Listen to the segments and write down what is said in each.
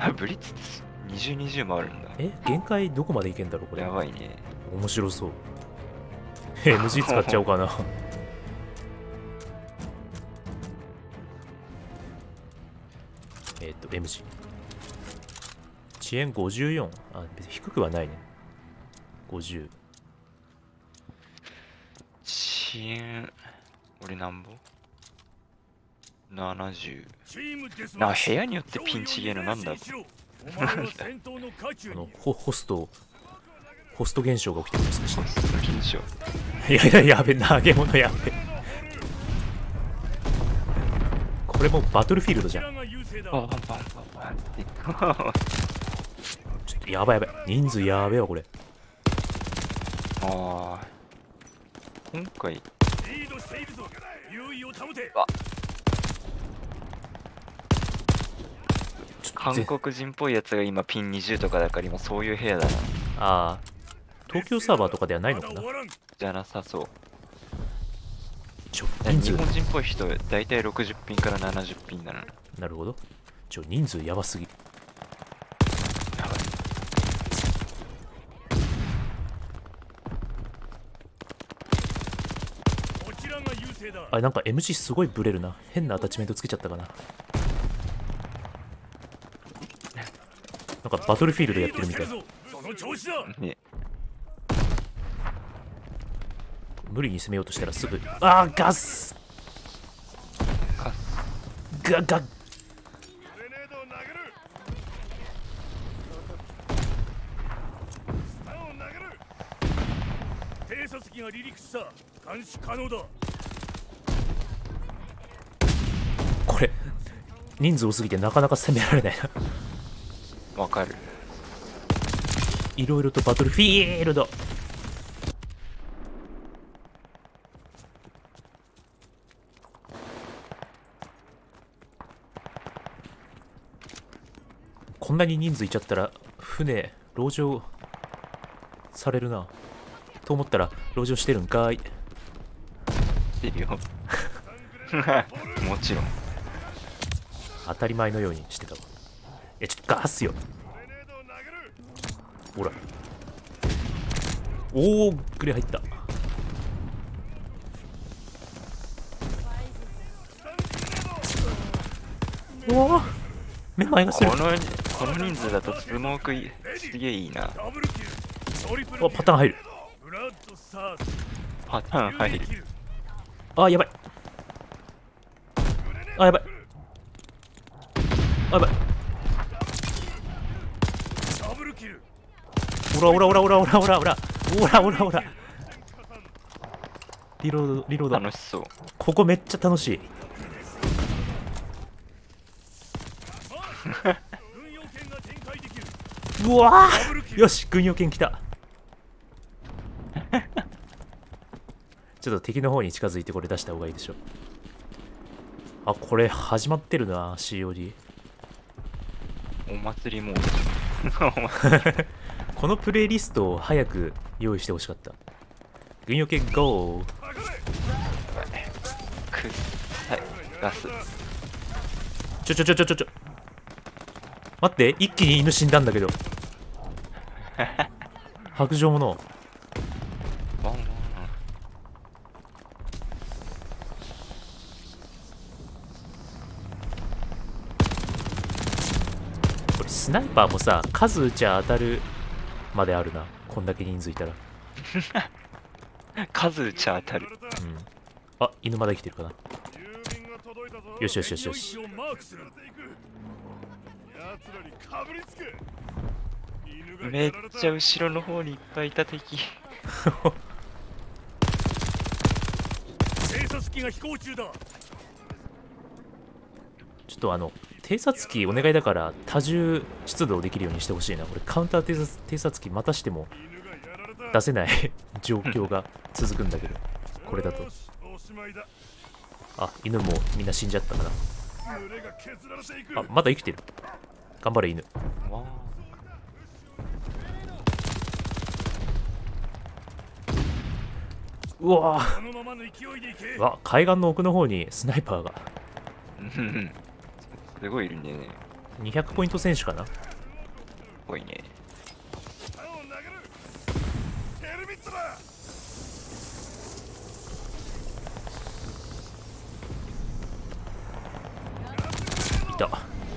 あ、ブリッツって20、20もあるんだ。 限界どこまでいけんだろうこれ。 やばいね。 面白そう。MG 使っちゃおうかな。MG。遅延54。あ、別に低くはないね。50。 遅延、俺なんぼ ?70。な、部屋によってピンチゲーのなんだホスト現象が起きてるんですね。 緊張。 いやいや、やべ、投げ物やべ。これもバトルフィールドじゃん。ちょっとやばいやばい。人数やべえわ、これ。 ああ。今回。韓国人っぽいやつが今ピン20とかだから今そういう部屋だな。 ああ。東京サーバーとかではないのかな。 じゃなさそう。 日本人っぽい人だいたい60ピンから70ピンだな。 なるほど。人数やばすぎ。 やばい。 あれなんか MG すごいブレるな。変なアタッチメントつけちゃったかな。なんかバトルフィールドやってるみたい。ね、無理に攻めようとしたらすぐ。あー、ガスガガッ。偵察機が離陸した。監視可能だ。これ人数多すぎてなかなか攻められないな。 わかる。 いろいろとバトルフィールド。こんなに人数いちゃったら船籠城されるなと思ったら籠城してるんかーい。 してるよ。もちろん当たり前のようにしてたわ。ちょっとガスよ。ほら。おお、グレ入った。うわ目前がする。 この人数だとスモークすげえいいな。 パターン入る。 パターン入る。 あ、やばい。あ、やばい。あ、やばい。オラオラオラオラオラオラオラオラオラオラ。リロードリロード。 楽しそう。 ここめっちゃ楽しい。うわー、よし、軍用犬来た。ちょっと敵の方に近づいてこれ出した方がいいでしょ。あ、これ始まってるな、COD。 お祭りモード。 このプレイリストを早く用意してほしかった。軍用犬 GO。 くっさいガス。 ちょ待って、一気に犬死んだんだけど。白状者。これスナイパーもさ、数撃ちゃ当たるまであるな。こんだけ人数いたら。 数撃ちゃ当たる。 うん。あ、犬まだ生きてるかな。よしよしよしよし。 めっちゃ後ろの方にいっぱいいた敵。 偵察機が飛行中だ。ちょっと偵察機お願いだから多重出動できるようにしてほしいな。これカウンター偵察機またしても出せない状況が続くんだけど、これだと。あ、犬もみんな死んじゃったかな。あ、まだ生きてる。頑張れ犬。うわぁ、わ、海岸の奥の方にスナイパーが。 すごいいるんだよね。 200ポイント選手かな。 多いね。 いた。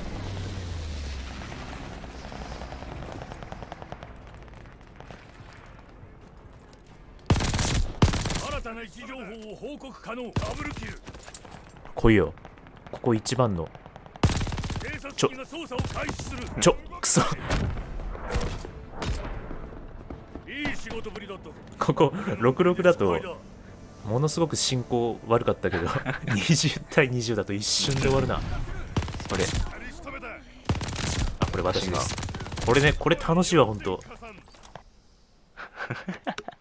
新たな位置情報を報告可能。ダブルキル。 来いよ。ここ一番の。 警察機が捜査を開始する。 くそ。 いい仕事ぶりだったぞ。 ここ66だとものすごく進行悪かったけど20対20だと一瞬で終わるな。 これあ、これ私です。これね、これ楽しいわほんと。